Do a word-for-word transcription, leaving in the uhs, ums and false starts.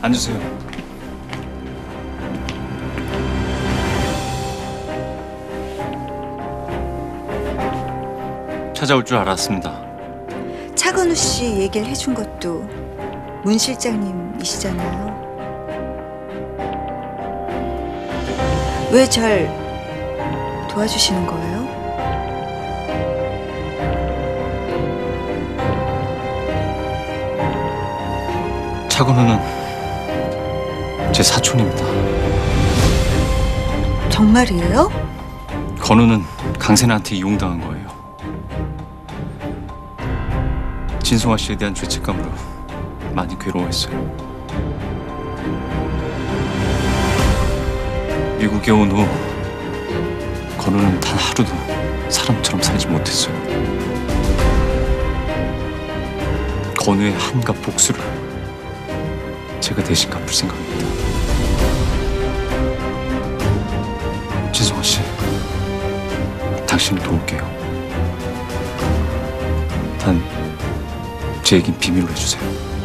앉으세요. 찾아올 줄 알았습니다. 차건우 씨 얘기를 해준 것도 문 실장님이시잖아요. 왜 절 도와주시는 거예요? 차건우는 제 사촌입니다. 정말이에요? 건우는 강세나한테 이용당한 거예요. 진송아 씨에 대한 죄책감으로 많이 괴로워했어요. 미국에 온 후 건우는 단 하루도 사람처럼 살지 못했어요. 건우의 한갖 복수를 제가 대신 갚을 생각입니다. 진송아 씨, 당신을 도울게요. 단 제 얘긴 비밀로 해주세요.